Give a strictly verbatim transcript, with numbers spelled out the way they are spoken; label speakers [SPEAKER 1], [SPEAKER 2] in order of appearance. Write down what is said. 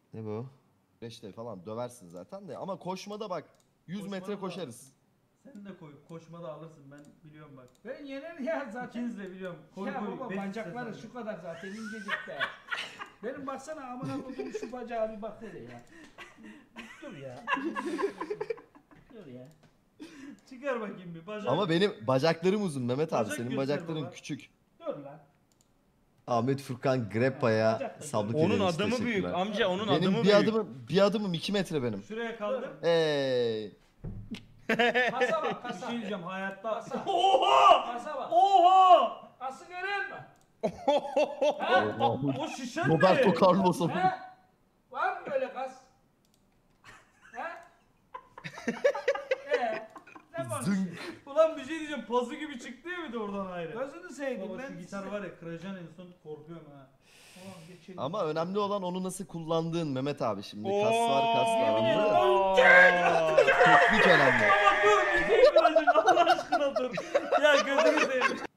[SPEAKER 1] Ne bu? Beşte falan döversin zaten de ama koşmada bak yüz
[SPEAKER 2] Koşmada
[SPEAKER 1] metre
[SPEAKER 2] da
[SPEAKER 1] koşarız.
[SPEAKER 2] Sen de koy. Koşmada alırsın ben biliyorum bak.
[SPEAKER 3] Ben yener ya zaten.
[SPEAKER 2] İkiniz de biliyorum. Koy
[SPEAKER 3] Ya
[SPEAKER 2] koy.
[SPEAKER 3] baba
[SPEAKER 2] beş
[SPEAKER 3] bacakları
[SPEAKER 2] istersen.
[SPEAKER 3] şu kadar zaten incecik be. Benim baksana amına koyduğum şu bacağı bir bak hele ya. Dur ya. Dur ya.
[SPEAKER 2] Çıkar bakayım bir bacak.
[SPEAKER 1] Ama benim bacaklarım uzun Mehmet abi
[SPEAKER 2] Bacak
[SPEAKER 1] senin
[SPEAKER 2] göster
[SPEAKER 1] bacakların
[SPEAKER 2] baba.
[SPEAKER 1] küçük.
[SPEAKER 3] Dur lan.
[SPEAKER 1] Ahmet Furkan Greppa'ya
[SPEAKER 3] Bacak da
[SPEAKER 1] sablık
[SPEAKER 4] Onun
[SPEAKER 1] ederiz,
[SPEAKER 4] adamı büyük.
[SPEAKER 1] teşekkürler.
[SPEAKER 4] Amca onun
[SPEAKER 1] Benim
[SPEAKER 4] adamı
[SPEAKER 1] bir
[SPEAKER 4] büyük.
[SPEAKER 1] adımım bir adımım iki metre benim.
[SPEAKER 2] Şuraya kaldır.
[SPEAKER 1] Hey.
[SPEAKER 3] Kasa bak
[SPEAKER 2] Bir
[SPEAKER 3] kasa.
[SPEAKER 2] şey diyeceğim hayatta.
[SPEAKER 3] Kasa.
[SPEAKER 2] Oha!
[SPEAKER 3] Kasa bak.
[SPEAKER 2] Oha!
[SPEAKER 3] Kası görüyor musun?
[SPEAKER 2] O şişen
[SPEAKER 1] Roberto
[SPEAKER 2] ne?
[SPEAKER 1] Carlos'a bu.
[SPEAKER 3] He? Var mı böyle kas? He? Ee, ne konuşuyorsun?
[SPEAKER 1] Zınk.
[SPEAKER 2] Ulan bir şey diyeceğim. Pazı gibi çıktı ya bir de oradan ayrı.
[SPEAKER 3] Gözünü seveyim
[SPEAKER 2] Baba
[SPEAKER 3] ben.
[SPEAKER 2] şu gitar var ya kıracaksın en son korkuyorum ha.
[SPEAKER 3] Tamam geçelim.
[SPEAKER 1] Ama önemli olan onu nasıl kullandığın Mehmet abi şimdi. Kas var kas var
[SPEAKER 3] Yemin
[SPEAKER 1] anladın
[SPEAKER 3] ederim.
[SPEAKER 1] mı? Teknik önemli.
[SPEAKER 2] Ama dur bir şey kıracak Allah aşkına dur. Ya gözünü seveyim.